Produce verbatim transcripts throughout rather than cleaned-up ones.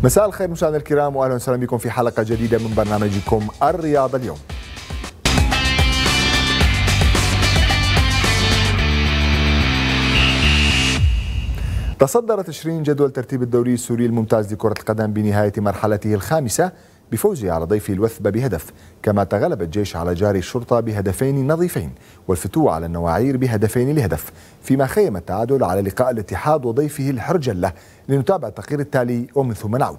مساء الخير مشاهدينا الكرام واهلا وسهلا بكم في حلقه جديده من برنامجكم الرياضه اليوم. تصدر تشرين جدول ترتيب الدوري السوري الممتاز لكرة القدم بنهاية مرحلته الخامسة بفوزه على ضيفه الوثبة بهدف، كما تغلب الجيش على جاري الشرطة بهدفين نظيفين والفتوة على النواعير بهدفين لهدف، فيما خيم التعادل على لقاء الاتحاد وضيفه الحرجلة. لنتابع التقرير التالي ومن ثم نعود.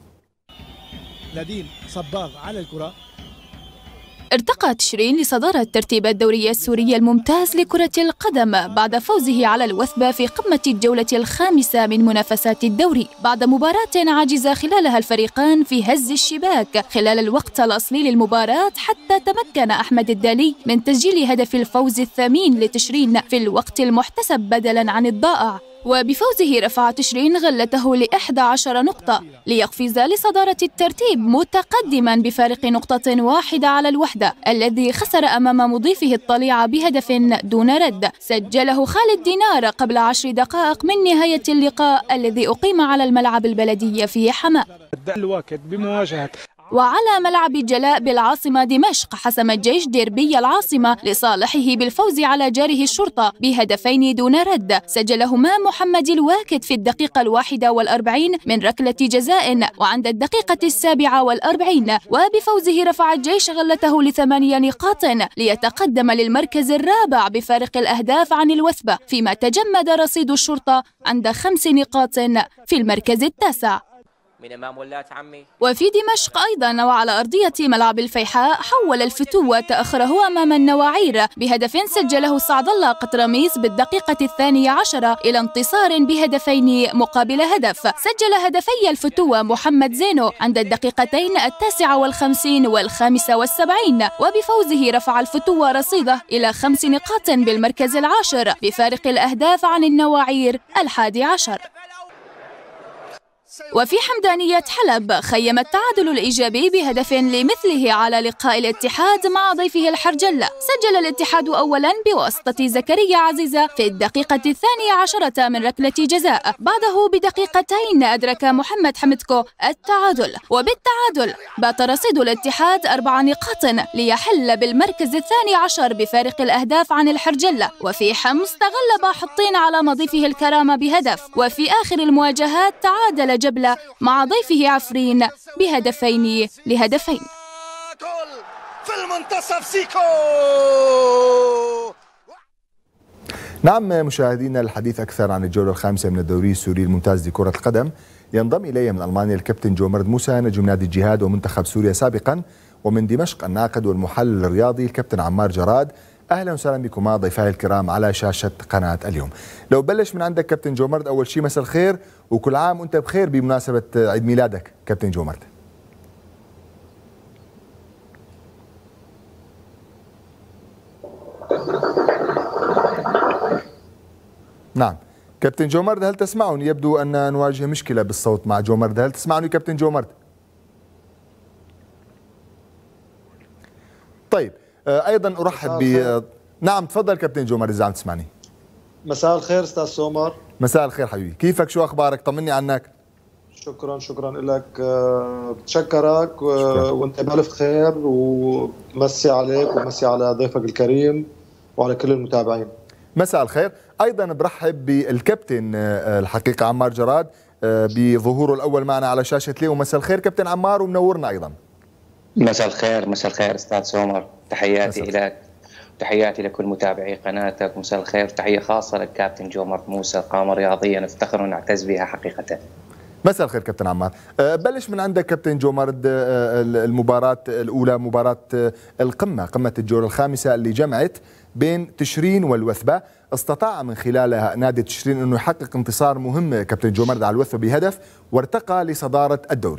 نادين صباغ على الكرة. ارتقى تشرين لصدارة ترتيب الدوري السوري الممتاز لكرة القدم بعد فوزه على الوثبة في قمة الجولة الخامسة من منافسات الدوري، بعد مباراة عجز خلالها الفريقان في هز الشباك خلال الوقت الأصلي للمباراة، حتى تمكن أحمد الدالي من تسجيل هدف الفوز الثامين لتشرين في الوقت المحتسب بدلا عن الضائع. وبفوزه رفع تشرين غلته لإحدى عشر نقطة ليقفز لصدارة الترتيب متقدما بفارق نقطة واحدة على الوحدة الذي خسر أمام مضيفه الطليعة بهدف دون رد سجله خالد دينار قبل عشر دقائق من نهاية اللقاء الذي أقيم على الملعب البلدية في حماة. الوقت بمواجهة وعلى ملعب جلاء بالعاصمة دمشق حسم الجيش ديربي العاصمة لصالحه بالفوز على جاره الشرطة بهدفين دون رد سجلهما محمد الواكد في الدقيقة الواحدة والأربعين من ركلة جزاء وعند الدقيقة السابعة والأربعين. وبفوزه رفع الجيش غلته لثمانية نقاط ليتقدم للمركز الرابع بفارق الأهداف عن الوثبة، فيما تجمد رصيد الشرطة عند خمس نقاط في المركز التاسع. من امام ولات عمي. وفي دمشق ايضا وعلى ارضيه ملعب الفيحاء حول الفتوة تاخره امام النواعير بهدف سجله سعد الله قطرميس بالدقيقه الثانيه عشره الى انتصار بهدفين مقابل هدف. سجل هدفي الفتوة محمد زينو عند الدقيقتين التاسعه والخمسين والخامسه والسبعين، وبفوزه رفع الفتوة رصيده الى خمس نقاط بالمركز العاشر بفارق الاهداف عن النواعير الحادي عشر. وفي حمدانية حلب خيم التعادل الإيجابي بهدف لمثله على لقاء الاتحاد مع ضيفه الحرجلة. سجل الاتحاد أولا بواسطة زكريا عزيزة في الدقيقة الثانية عشرة من ركلة جزاء، بعده بدقيقتين أدرك محمد حمدكو التعادل، وبالتعادل بات رصيد الاتحاد أربع نقاط ليحل بالمركز الثاني عشر بفارق الأهداف عن الحرجلة. وفي حمص تغلب حطين على مضيفه الكرامة بهدف، وفي آخر المواجهات تعادل جبلة مع ضيفه عفرين بهدفين لهدفين. في المنتصف سيكو. نعم مشاهدينا، الحديث أكثر عن الجولة الخامسة من الدوري السوري الممتاز لكرة القدم ينضم إلي من ألمانيا الكابتن جومرد موسى نجم نادي الجهاد ومنتخب سوريا سابقا، ومن دمشق الناقد والمحلل الرياضي الكابتن عمار جراد. أهلا وسهلا بكما ضيفاي الكرام على شاشة قناة اليوم. لو بلش من عندك كابتن جومرد، أول شيء مساء الخير وكل عام وأنت بخير بمناسبة عيد ميلادك كابتن جومرد. نعم كابتن جومرد، هل تسمعني؟ يبدو أن نواجه مشكلة بالصوت مع جومرد. هل تسمعني كابتن جومرد؟ طيب ايضا ارحب ب نعم تفضل كابتن جومر اذا عم تسمعني. مساء الخير استاذ سومر. مساء الخير حبيبي، كيفك؟ شو اخبارك؟ طمني عنك. شكرا شكرا لك، بتشكرك وانت بالف خير، ومسي عليك ومسي على ضيفك الكريم وعلى كل المتابعين. مساء الخير. ايضا برحب بالكابتن الحقيقه عمار جراد بظهوره الاول معنا على شاشه لي. ومساء الخير كابتن عمار ومنورنا ايضا. مساء الخير. مساء الخير استاذ سومر، تحياتي لك وتحياتي لكل متابعي قناتك. مساء الخير، تحيه خاصه للكابتن جومر موسى، قامه رياضيه نفتخر ونعتز بها حقيقه. مساء الخير كابتن عمار. بلش من عندك كابتن جومرد، المباراه الاولى مباراه القمه، قمه الجوله الخامسه اللي جمعت بين تشرين والوثبه، استطاع من خلالها نادي تشرين انه يحقق انتصار مهم كابتن جومرد على الوثبه بهدف وارتقى لصداره الدوري.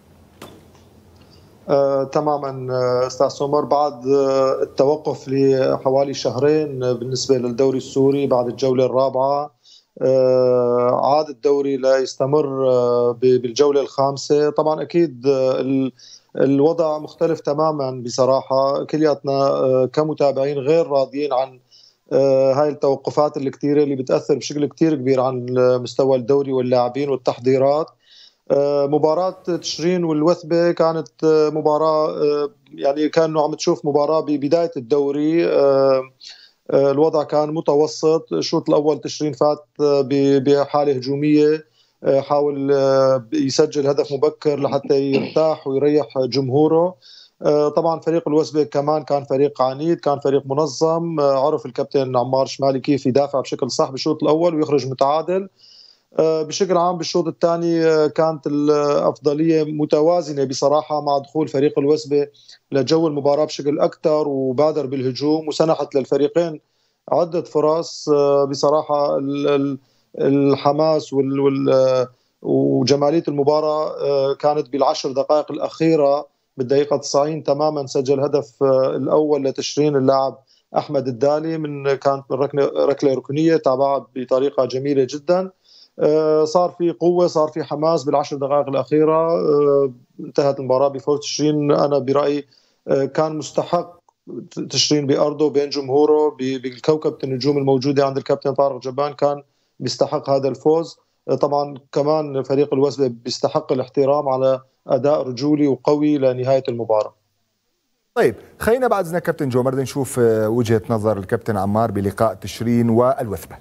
آه، تماما استاذ سومر، بعد آه، التوقف لحوالي شهرين بالنسبه للدوري السوري بعد الجوله الرابعه، آه، عاد الدوري ليستمر آه، بالجوله الخامسه. طبعا اكيد آه، الوضع مختلف تماما بصراحه، كلياتنا آه، كمتابعين غير راضيين عن آه، هاي التوقفات الكثيره اللي بتاثر بشكل كثير كبير عن مستوى الدوري واللاعبين والتحضيرات. مباراة تشرين والوثبة كانت مباراة يعني كانوا عم تشوف مباراة ببداية الدوري، الوضع كان متوسط. الشوط الأول تشرين فات بحالة هجومية، حاول يسجل هدف مبكر لحتى يرتاح ويريح جمهوره. طبعا فريق الوثبة كمان كان فريق عنيد، كان فريق منظم، عرف الكابتن عمار شمالي كيف يدافع بشكل صح بالشوط الأول ويخرج متعادل. بشكل عام بالشوط الثاني كانت الأفضلية متوازنة بصراحة مع دخول فريق الوثبة لجو المباراة بشكل أكثر، وبادر بالهجوم وسنحت للفريقين عدة فرص. بصراحة الحماس وجمالية المباراة كانت بالعشر دقائق الأخيرة. بالدقيقة تسعين تماما سجل هدف الأول لتشرين اللاعب أحمد الدالي، من كانت من ركلة ركنية تابعها بطريقة جميلة جدا. صار في قوة، صار في حماس بالعشر دقائق الأخيرة، انتهت المباراة بفوز تشرين. أنا برأيي كان مستحق تشرين بأرضه بين جمهوره بالكوكبة النجوم الموجودة عند الكابتن طارق جبان، كان بيستحق هذا الفوز. طبعا كمان فريق الوثبة بيستحق الاحترام على أداء رجولي وقوي لنهاية المباراة. طيب خلينا بعد إذنك كابتن جومرد نشوف وجهة نظر الكابتن عمار بلقاء تشرين والوثبة.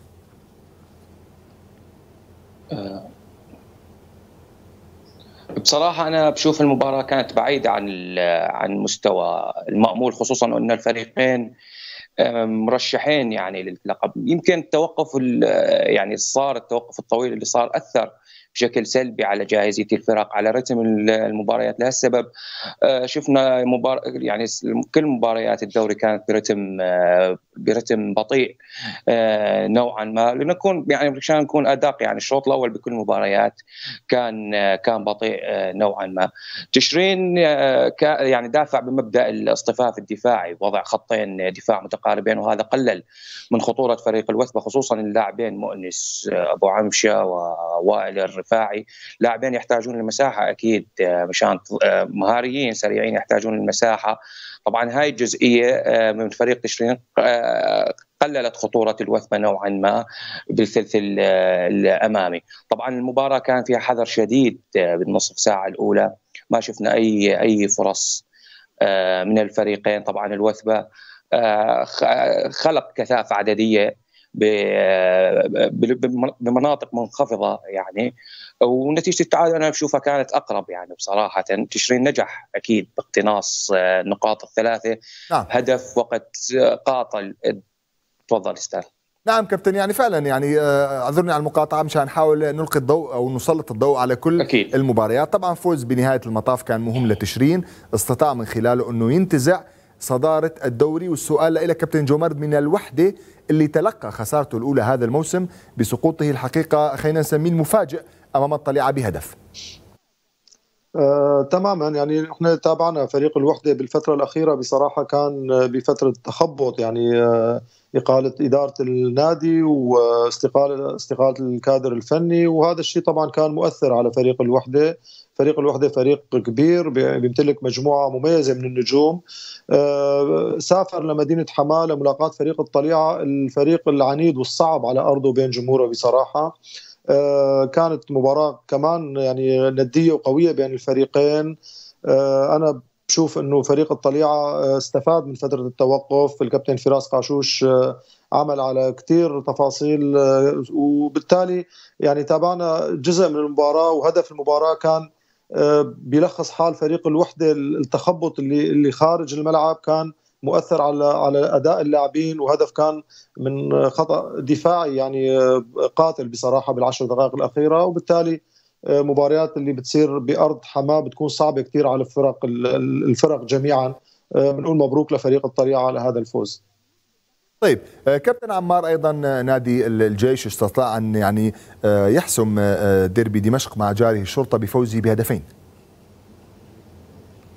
بصراحة أنا بشوف المباراة كانت بعيدة عن عن مستوى المأمول، خصوصا أن الفريقين مرشحين يعني للقب. يمكن التوقف يعني صار التوقف الطويل اللي صار أثر بشكل سلبي على جاهزية الفرق، على رتم المباريات. لهالسبب شفنا مبار... يعني كل مباريات الدوري كانت برتم برتم بطيء نوعا ما، لنكون يعني عشان نكون ادق. يعني الشوط الاول بكل المباريات كان كان بطيء نوعا ما. تشرين يعني دافع بمبدا الاصطفاف الدفاعي، وضع خطين دفاع متقاربين، وهذا قلل من خطوره فريق الوثبه، خصوصا اللاعبين مؤنس ابو عمشه ووائل الرفاعي، لاعبين يحتاجون المساحه اكيد، مشان مهاريين سريعين يحتاجون المساحه. طبعا هاي الجزئيه من فريق تشرين قللت خطوره الوثبه نوعا ما بالثلث الامامي. طبعا المباراه كان فيها حذر شديد بالنصف ساعه الاولى، ما شفنا اي اي فرص من الفريقين. طبعا الوثبه خلق كثافه عدديه بمناطق منخفضه يعني، ونتيجه التعادل انا بشوفها كانت اقرب يعني بصراحه. تشرين نجح اكيد باقتناص النقاط الثلاثه. نعم. هدف وقت قاتل. تفضل استاذ. نعم كابتن، يعني فعلا يعني اعذرني على المقاطعه مشان نحاول نلقي الضوء او نسلط الضوء على كل أكيد. المباريات. طبعا فوز بنهايه المطاف كان مهم لتشرين، استطاع من خلاله انه ينتزع صدارة الدوري. والسؤال لك كابتن جومرد، من الوحدة اللي تلقى خسارته الأولى هذا الموسم بسقوطه الحقيقة خلينا نسميه المفاجئ أمام الطليعة بهدف. آه، تماما، يعني احنا تابعنا فريق الوحدة بالفترة الأخيرة بصراحة كان بفترة تخبط، يعني آه إقالة إدارة النادي واستقالة استقالة الكادر الفني، وهذا الشيء طبعا كان مؤثر على فريق الوحدة. فريق الوحدة فريق كبير بيمتلك مجموعة مميزة من النجوم. آه سافر لمدينة حماة لملاقاة فريق الطليعة، الفريق العنيد والصعب على أرضه بين جمهوره بصراحة. آه كانت مباراة كمان يعني ندية وقوية بين الفريقين. آه أنا بشوف أنه فريق الطليعة استفاد من فترة التوقف. الكابتن فراس قاشوش عمل على كتير تفاصيل، وبالتالي يعني تابعنا جزء من المباراة، وهدف المباراة كان بيلخص حال فريق الوحدة. التخبط اللي اللي خارج الملعب كان مؤثر على على اداء اللاعبين، وهدف كان من خطأ دفاعي يعني قاتل بصراحة بالعشر دقائق الأخيرة. وبالتالي مباريات اللي بتصير بأرض حماة بتكون صعبة كتير على الفرق الفرق جميعا. بنقول مبروك لفريق الطليعة على هذا الفوز. طيب كابتن عمار، ايضا نادي الجيش استطاع ان يعني يحسم ديربي دمشق مع جاره الشرطة بفوزه بهدفين.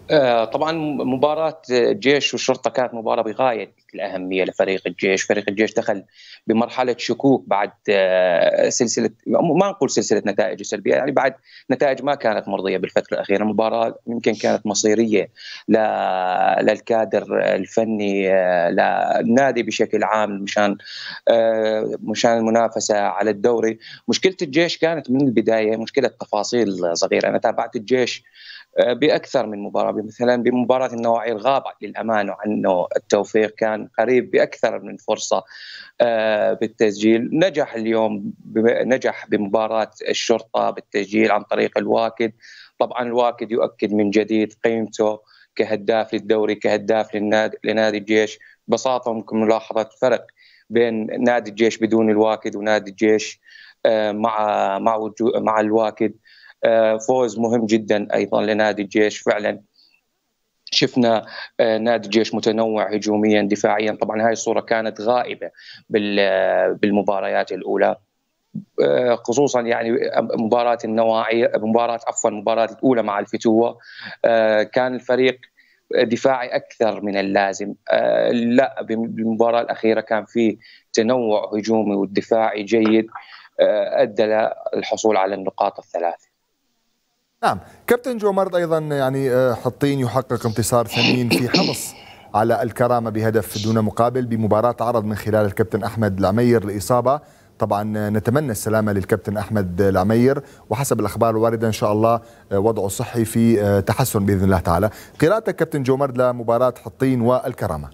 طبعا مباراة الجيش والشرطة كانت مباراة بغاية الأهمية لفريق الجيش. فريق الجيش دخل بمرحلة شكوك بعد سلسلة، ما نقول سلسلة نتائج سلبية، يعني بعد نتائج ما كانت مرضية بالفترة الأخيرة. المباراة يمكن كانت مصيرية للكادر الفني للنادي بشكل عام مشان مشان المنافسة على الدوري. مشكلة الجيش كانت من البداية مشكلة تفاصيل صغيرة. أنا تابعت الجيش بأكثر من مباراة، مثلا بمباراة النواعير غاب للأمانة عنه التوفيق، كان قريب بأكثر من فرصة بالتسجيل. نجح اليوم نجح بمباراة الشرطة بالتسجيل عن طريق الواكد. طبعا الواكد يؤكد من جديد قيمته كهداف للدوري، كهداف للنادي لنادي الجيش. ببساطة ممكن ملاحظة فرق بين نادي الجيش بدون الواكد ونادي الجيش مع مع مع الواكد. فوز مهم جدا أيضا لنادي الجيش. فعلا شفنا نادي الجيش متنوع هجوميا دفاعيا. طبعا هاي الصورة كانت غائبة بالمباريات الأولى، خصوصا يعني مباراة النواعي مباراة عفوا المباراة الأولى مع الفتوة كان الفريق دفاعي أكثر من اللازم. لا بالمباراة الأخيرة كان في تنوع هجومي والدفاعي جيد أدى للحصول على النقاط الثلاث. نعم كابتن جو مرد، أيضا يعني حطين يحقق انتصار ثمين في حرص على الكرامة بهدف دون مقابل بمباراة عرض من خلال الكابتن أحمد العمير لإصابة. طبعا نتمنى السلامة للكابتن أحمد العمير، وحسب الأخبار الواردة إن شاء الله وضعه صحي في تحسن بإذن الله تعالى. قراءتك كابتن جو مرد لمباراة حطين والكرامة؟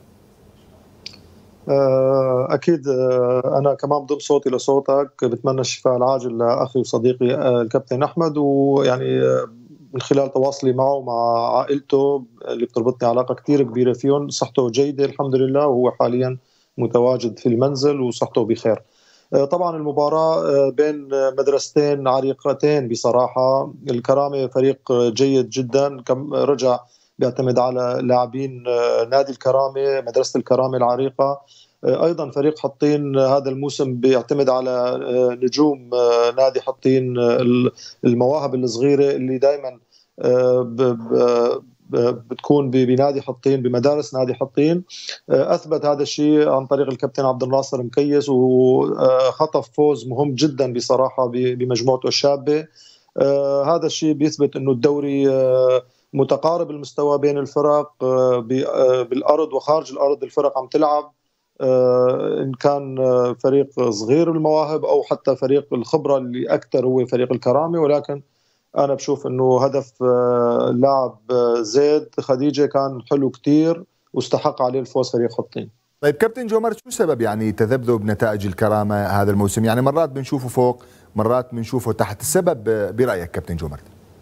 أكيد أنا كمان بضم صوتي لصوتك، بتمنى الشفاء العاجل لأخي وصديقي الكابتن أحمد، ويعني من خلال تواصلي معه ومع عائلته اللي بتربطني علاقة كتير كبيرة فيهم، صحته جيدة الحمد لله، وهو حاليا متواجد في المنزل وصحته بخير. طبعا المباراة بين مدرستين عريقتين بصراحة. الكرامة فريق جيد جدا، كم رجع بيعتمد على لاعبين نادي الكرامة مدرسة الكرامة العريقة. أيضا فريق حطين هذا الموسم بيعتمد على نجوم نادي حطين، المواهب الصغيرة اللي دائما بتكون بنادي حطين بمدارس نادي حطين. أثبت هذا الشيء عن طريق الكابتن عبد الناصر مكيس، وخطف فوز مهم جدا بصراحة بمجموعته الشابة. هذا الشيء بيثبت أنه الدوري متقارب المستوى بين الفرق بالأرض وخارج الأرض. الفرق عم تلعب إن كان فريق صغير المواهب أو حتى فريق الخبرة اللي أكثر هو فريق الكرامة، ولكن أنا بشوف أنه هدف اللاعب زيد خديجة كان حلو كتير واستحق عليه الفوز فريق حطين. طيب كابتن جو مرد، شو سبب يعني تذبذب نتائج الكرامة هذا الموسم؟ يعني مرات بنشوفه فوق مرات بنشوفه تحت، السبب برأيك كابتن جو مرد؟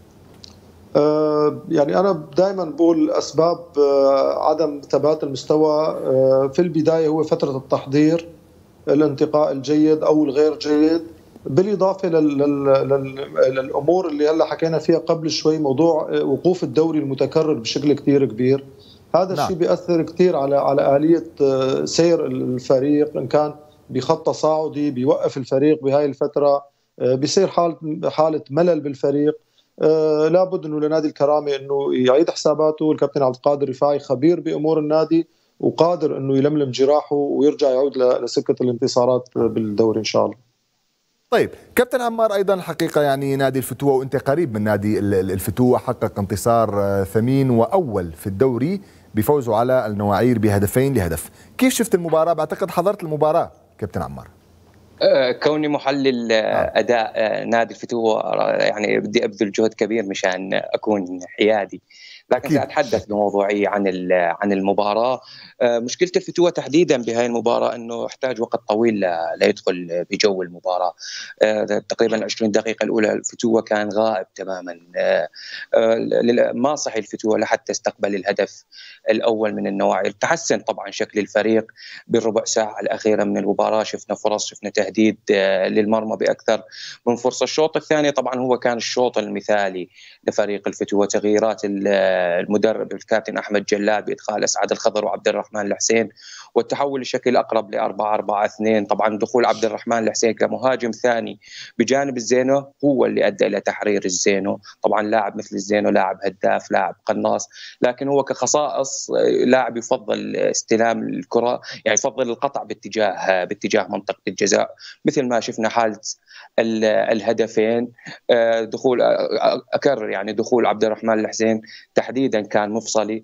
أه يعني أنا دائما بقول أسباب عدم ثبات المستوى في البداية هو فترة التحضير، الانتقاء الجيد أو الغير جيد، بالإضافة لل... لل... للأمور اللي هلا حكينا فيها قبل شوي، موضوع وقوف الدوري المتكرر بشكل كتير كبير. هذا الشيء بيأثر كتير على على آلية سير الفريق، إن كان بخط تصاعدي بيوقف الفريق بهاي الفترة، بيصير حالة حالة ملل بالفريق. آه لابد انه لنادي الكرامه انه يعيد حساباته. الكابتن عبد القادر رفاعي خبير بامور النادي وقادر انه يلملم جراحه ويرجع يعود لسكه الانتصارات بالدوري ان شاء الله. طيب كابتن عمار، ايضا الحقيقه يعني نادي الفتوه وانت قريب من نادي الفتوه حقق انتصار ثمين واول في الدوري بفوزه على النواعير بهدفين لهدف. كيف شفت المباراه؟ بعتقد حضرت المباراه كابتن عمار. كوني محلل اداء نادي الفتوه يعني بدي ابذل جهد كبير مشان اكون حيادي، لكن سأتحدث بموضوعية عن عن المباراة. مشكلة الفتوة تحديدا بهاي المباراة أنه احتاج وقت طويل ليدخل بجو المباراة. تقريبا عشرين دقيقة الأولى الفتوة كان غائب تماما، ما صحي الفتوة لحتى استقبل الهدف الأول من النواعي. تحسن طبعا شكل الفريق بالربع ساعة الأخيرة من المباراة، شفنا فرص، شفنا تهديد للمرمى بأكثر من فرصة. الشوط الثاني طبعا هو كان الشوط المثالي لفريق الفتوة، تغييرات المدرب الكابتن أحمد جلال بإدخال أسعد الخضر وعبد الرحمن الرحمن الحسين والتحول لشكل أقرب ل أربعة أربعة اثنين. طبعا دخول عبد الرحمن الحسين كمهاجم ثاني بجانب الزينو هو اللي أدى إلى تحرير الزينو. طبعا لاعب مثل الزينو لاعب هداف لاعب قناص، لكن هو كخصائص لاعب يفضل استلام الكرة، يعني يفضل القطع باتجاه باتجاه منطقة الجزاء، مثل ما شفنا حالة الهدفين. دخول أكرر يعني دخول عبد الرحمن الحسين تحديدا كان مفصلي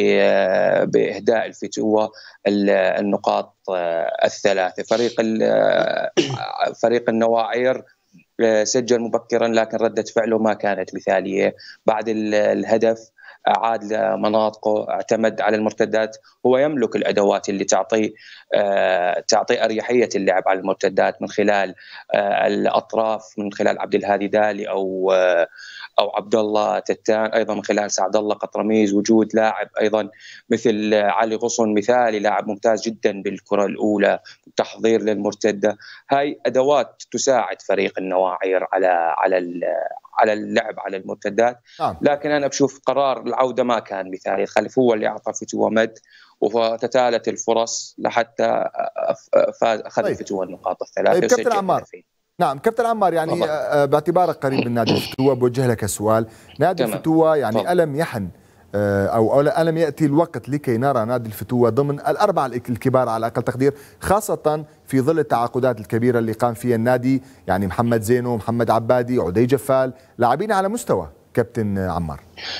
بإهداء الفتوة النقاط الثلاثة. فريق فريق النواعير سجل مبكرا لكن ردة فعله ما كانت مثالية. بعد الهدف عاد لمناطقه، اعتمد على المرتدات. هو يملك الادوات اللي تعطي تعطي اريحيه اللعب على المرتدات من خلال الاطراف، من خلال عبد الهادي دالي او او عبد الله تتان، ايضا من خلال سعد الله قطرميز. وجود لاعب ايضا مثل علي غصن مثالي، لاعب ممتاز جدا بالكره الاولى، تحضير للمرتده. هاي ادوات تساعد فريق النواعير على على على اللعب على المرتدات. لكن انا بشوف قرار العوده ما كان مثالي. الخلف هو اللي اعطى فتوى مد وتتالت الفرص لحتى اخذ طيب. فتوى النقاط الثلاثه. طيب كابتن عمار، نعم كابتن عمار، يعني طبعا. باعتبارك قريب من نادي الفتوى بوجه لك السؤال. نادي تمام. الفتوى يعني طبعا. ألم يحن أو ألم يأتي الوقت لكي نرى نادي الفتوى ضمن الأربعة الكبار على أقل تقدير، خاصة في ظل التعاقدات الكبيرة اللي قام فيها النادي، يعني محمد زينو، محمد عبادي، عدي جفال، لاعبين على مستوى كابتن عمار؟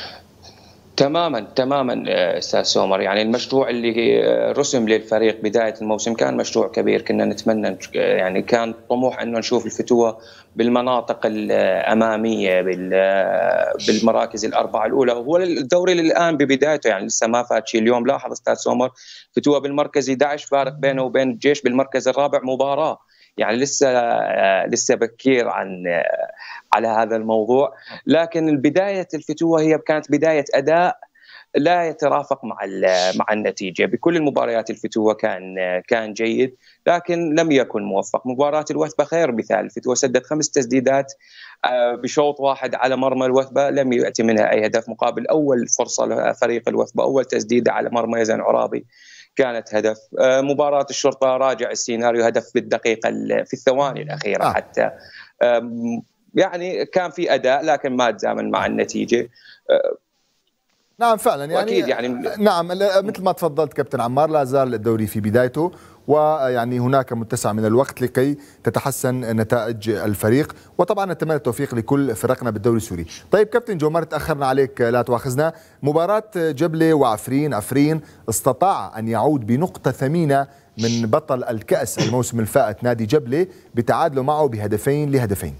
تماما تماما استاذ سومر. يعني المشروع اللي رسم للفريق بدايه الموسم كان مشروع كبير، كنا نتمنى، يعني كان طموح انه نشوف الفتوى بالمناطق الاماميه بالمراكز الاربعه الاولى. وهو الدوري الان ببدايته، يعني لسه ما فات شيء. اليوم لاحظ استاذ سومر فتوى بالمركز أحد عشر، فارق بينه وبين الجيش بالمركز الرابع مباراه. يعني لسه لسه بكير عن على هذا الموضوع. لكن بداية الفتوة هي كانت بداية أداء لا يترافق مع مع النتيجة. بكل المباريات الفتوة كان كان جيد لكن لم يكن موفق. مباراة الوثبة خير مثال، الفتوة سدد خمس تسديدات بشوط واحد على مرمى الوثبة، لم يأتي منها أي هدف، مقابل أول فرصة لفريق الوثبة أول تسديدة على مرمى يزن عرابي كانت هدف. مباراة الشرطة راجع السيناريو، هدف بالدقيقة في الثواني الأخيرة آه. حتى يعني كان في أداء لكن ما تزامن مع النتيجة. نعم فعلا يعني, يعني نعم مثل ما تفضلت كابتن عمار، لا زال الدوري في بدايته، ويعني هناك متسع من الوقت لكي تتحسن نتائج الفريق، وطبعا نتمنى التوفيق لكل فرقنا بالدوري السوري. طيب كابتن جومر، تأخرنا عليك لا تواخذنا. مباراة جبلة وعفرين، عفرين استطاع أن يعود بنقطة ثمينة من بطل الكأس الموسم الفائت نادي جبلة بتعادله معه بهدفين لهدفين.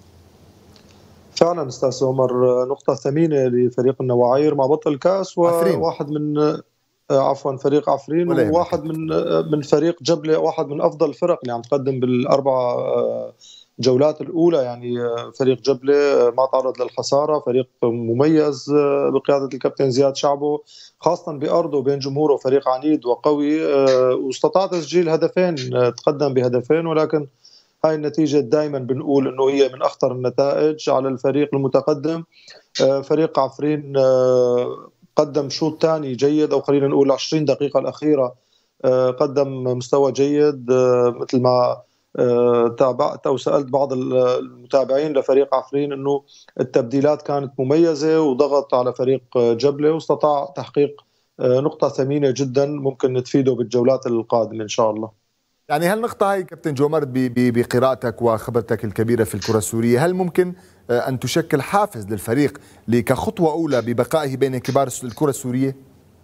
فعلا استاذ عمر، نقطة ثمينة لفريق النواعير مع بطل الكأس، وواحد من عفوا فريق عفرين، وواحد من من فريق جبلة، واحد من افضل الفرق اللي عم تقدم بالاربع جولات الاولى. يعني فريق جبلة ما تعرض للخسارة، فريق مميز بقيادة الكابتن زياد شعبه، خاصة بأرضه وبين جمهوره، فريق عنيد وقوي، واستطاع تسجيل هدفين، تقدم بهدفين، ولكن هاي النتيجة دائما بنقول انه هي من اخطر النتائج على الفريق المتقدم. فريق عفرين قدم شوط ثاني جيد، او خلينا نقول عشرين دقيقة الأخيرة قدم مستوى جيد، مثل ما تابعت او سألت بعض المتابعين لفريق عفرين انه التبديلات كانت مميزة وضغط على فريق جبلة واستطاع تحقيق نقطة ثمينة جدا ممكن تفيده بالجولات القادمة ان شاء الله. يعني هالنقطة هاي كابتن جومرد بقراءتك وخبرتك الكبيرة في الكرة السورية، هل ممكن أن تشكل حافز للفريق كخطوة أولى ببقائه بين كبار الكرة السورية؟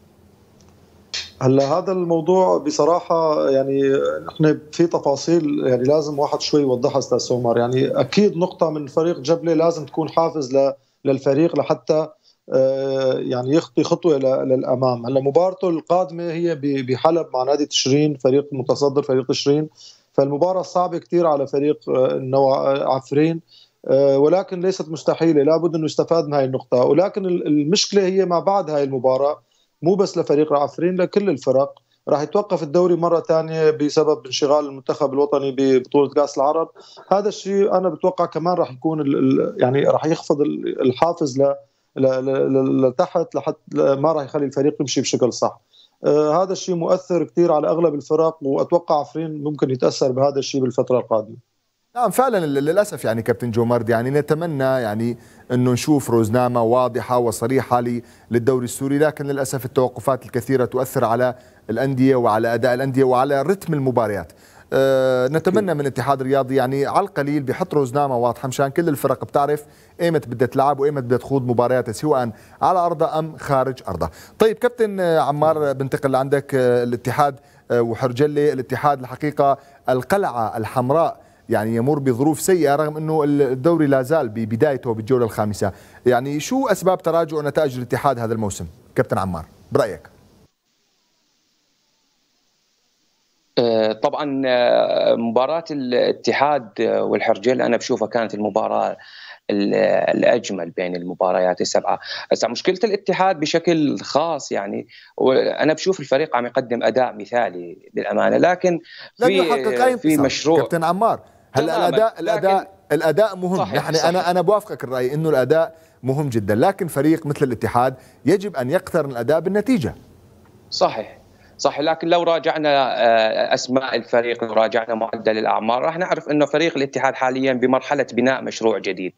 هلا هذا الموضوع بصراحة يعني نحن في تفاصيل يعني لازم واحد شوي يوضحها استاذ سومر. يعني أكيد نقطة من فريق جبلة لازم تكون حافز للفريق لحتى يعني يخطي خطوة للأمام. هلا مبارته القادمة هي بحلب مع نادي تشرين، فريق متصدر فريق تشرين، فالمباراة صعبة كتير على فريق عفرين، ولكن ليست مستحيلة، لابد أنه يستفاد من هاي النقطة. ولكن المشكلة هي ما بعد هاي المباراة، مو بس لفريق عفرين، لكل الفرق راح يتوقف الدوري مرة ثانية بسبب انشغال المنتخب الوطني ببطولة كأس العرب. هذا الشيء أنا بتوقع كمان راح يكون يعني راح يخفض الحافز ل لتحت لحتى ما راح يخلي الفريق يمشي بشكل صح. آه هذا الشيء مؤثر كثير على اغلب الفرق، واتوقع عفرين ممكن يتاثر بهذا الشيء بالفتره القادمه. نعم فعلا للاسف يعني كابتن جومرد، يعني نتمنى يعني انه نشوف روزنامه واضحه وصريحه للدوري السوري، لكن للاسف التوقفات الكثيره تؤثر على الانديه وعلى اداء الانديه وعلى رتم المباريات. أه نتمنى من الاتحاد الرياضي يعني على القليل بيحط روزنامه واضحه مشان كل الفرق بتعرف ايمت بدها تلعب وايمت بدها تخوض مبارياتها سواء على ارضها ام خارج ارضها. طيب كابتن عمار، بنتقل لعندك. الاتحاد وحرجله، الاتحاد الحقيقه القلعه الحمراء يعني يمر بظروف سيئة رغم أنه الدوري لا زال ببدايته بالجولة الخامسة. يعني شو أسباب تراجع نتائج الاتحاد هذا الموسم كابتن عمار برأيك؟ طبعا مباراة الاتحاد والحرجل أنا بشوفها كانت المباراة الأجمل بين المباريات السبعة. هسه مشكلة الاتحاد بشكل خاص يعني أنا بشوف الفريق عم يقدم أداء مثالي للأمانة، لكن في في مشروع كابتن عمار. هلا الأداء الأداء الأداء مهم. صحيح يعني صحيح. أنا أنا بوافقك الرأي إنه الأداء مهم جدا، لكن فريق مثل الاتحاد يجب أن يقترن الأداء بالنتيجة. صحيح صح، لكن لو راجعنا اسماء الفريق، لو راجعنا معدل الاعمار، راح نعرف انه فريق الاتحاد حاليا بمرحله بناء مشروع جديد.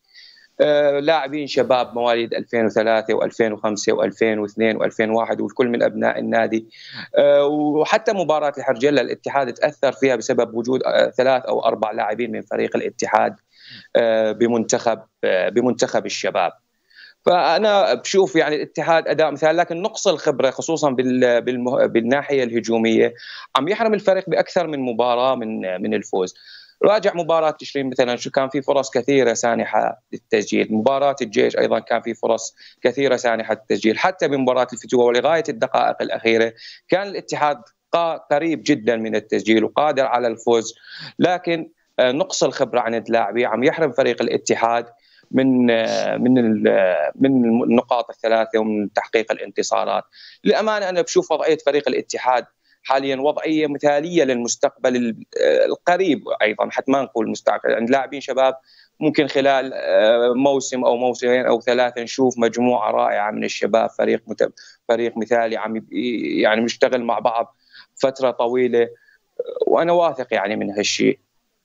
لاعبين شباب مواليد ألفين وثلاثة وألفين وخمسة وألفين واثنين وألفين وواحد والكل من ابناء النادي. وحتى مباراه الحرجله الاتحاد تاثر فيها بسبب وجود ثلاث او اربع لاعبين من فريق الاتحاد بمنتخب بمنتخب الشباب. فأنا بشوف يعني الاتحاد أداء مثال، لكن نقص الخبرة خصوصا بالمه... بالناحية الهجومية عم يحرم الفريق بأكثر من مباراة من من الفوز. راجع مباراة تشرين مثلا شو كان في فرص كثيرة سانحة للتسجيل، مباراة الجيش أيضا كان في فرص كثيرة سانحة للتسجيل، حتى بمباراة الفتوة ولغاية الدقائق الأخيرة كان الاتحاد قريب جدا من التسجيل وقادر على الفوز، لكن نقص الخبرة عند اللاعبين عم يحرم فريق الاتحاد من من من النقاط الثلاثه ومن تحقيق الانتصارات. للامانه انا بشوف وضعيه فريق الاتحاد حاليا وضعيه مثاليه للمستقبل القريب، ايضا حتى ما نقول المستقبل، عند لاعبين شباب ممكن خلال موسم او موسمين او ثلاثه نشوف مجموعه رائعه من الشباب، فريق فريق مثالي عم يعني نشتغل مع بعض فتره طويله، وانا واثق يعني من هالشيء.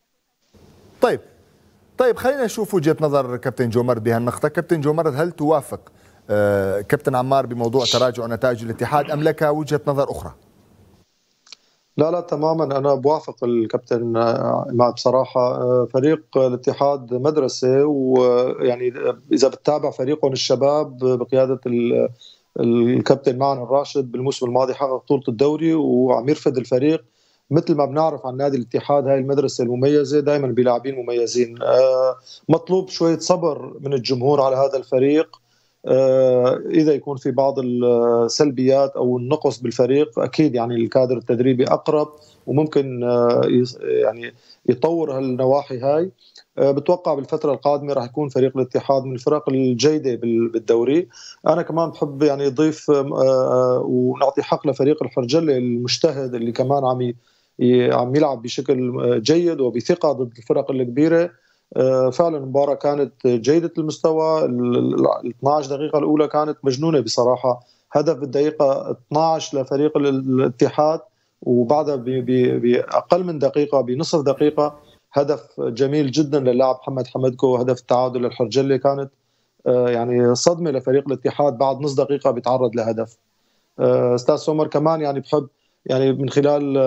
طيب طيب خلينا نشوف وجهة نظر كابتن جومرد بهالنقطة. كابتن جومرد، هل توافق آه كابتن عمار بموضوع تراجع نتائج الاتحاد أم لك وجهة نظر أخرى؟ لا لا تماما أنا بوافق الكابتن عماد بصراحة. فريق الاتحاد مدرسة، ويعني إذا بتتابع فريقهم الشباب بقيادة الكابتن معن الراشد بالموسم الماضي حقق بطولة الدوري وعم يرفد الفريق. مثل ما بنعرف عن نادي الاتحاد هاي المدرسة المميزة دائما بلاعبين مميزين. آه مطلوب شوية صبر من الجمهور على هذا الفريق. آه إذا يكون في بعض السلبيات أو النقص بالفريق أكيد يعني الكادر التدريبي أقرب وممكن آه يعني يطور هالنواحي هاي. آه بتوقع بالفترة القادمة راح يكون فريق الاتحاد من الفرق الجيدة بالدوري. أنا كمان بحب يعني أضيف آه ونعطي حق لفريق الحرجلة المجتهد اللي كمان عم عم يلعب بشكل جيد وبثقة ضد الفرق الكبيرة. فعلا المباراة كانت جيدة المستوى. ال اثنعش دقيقة الأولى كانت مجنونة بصراحة، هدف بالدقيقة اثنعش لفريق الاتحاد، وبعدها بأقل من دقيقة بنصف دقيقة هدف جميل جدا للاعب محمد حمدكو، هدف التعادل للحرجلة. كانت يعني صدمة لفريق الاتحاد بعد نصف دقيقة بيتعرض لهدف. أستاذ سومر كمان يعني بحب يعني من خلال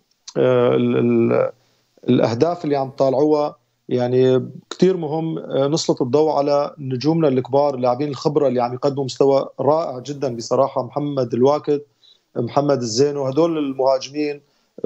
ال ال الأهداف اللي عم طالعوها يعني كتير مهم نسلط الضوء على نجومنا الكبار، لاعبين الخبرة اللي عم يقدموا مستوى رائع جدا بصراحة. محمد الواكد، محمد الزينو، هدول المهاجمين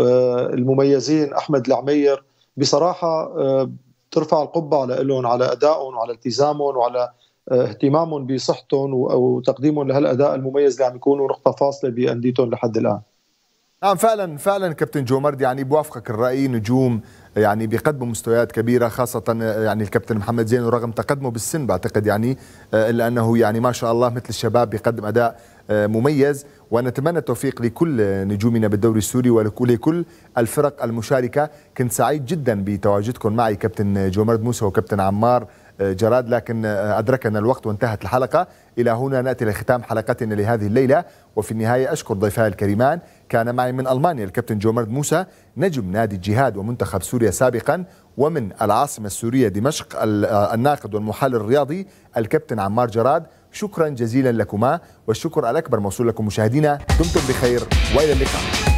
المميزين، أحمد العمير، بصراحة ترفع القبعة لهم على أدائهم وعلى التزامهم وعلى اهتمامهم بصحتهم وتقديمهم لهالأداء المميز اللي عم يكونوا نقطة فاصلة بأنديتهم لحد الآن. نعم فعلا فعلا كابتن جومرد، يعني بوافقك الرأي، نجوم يعني بيقدموا مستويات كبيرة، خاصة يعني الكابتن محمد زينو رغم تقدمه بالسن بعتقد يعني إلا أنه يعني ما شاء الله مثل الشباب بيقدم أداء مميز، ونتمنى التوفيق لكل نجومنا بالدوري السوري ولكل الفرق المشاركة. كنت سعيد جدا بتواجدكم معي كابتن جومرد موسى وكابتن عمار جراد، لكن أدركنا الوقت وانتهت الحلقة. إلى هنا نأتي لختام حلقتنا لهذه الليلة، وفي النهاية أشكر ضيفي الكريمان. كان معي من ألمانيا الكابتن جومرد موسى نجم نادي الجهاد ومنتخب سوريا سابقا، ومن العاصمة السورية دمشق الناقد والمحلل الرياضي الكابتن عمار جراد. شكرا جزيلا لكما، والشكر الأكبر موصول لكم مشاهدينا. دمتم بخير وإلى اللقاء.